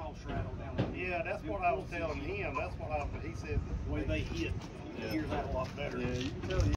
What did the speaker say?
cross rattle down there. Yeah, that's what I was telling him. That's what he said. The way they hit, he hears that a lot better. Yeah, you can tell.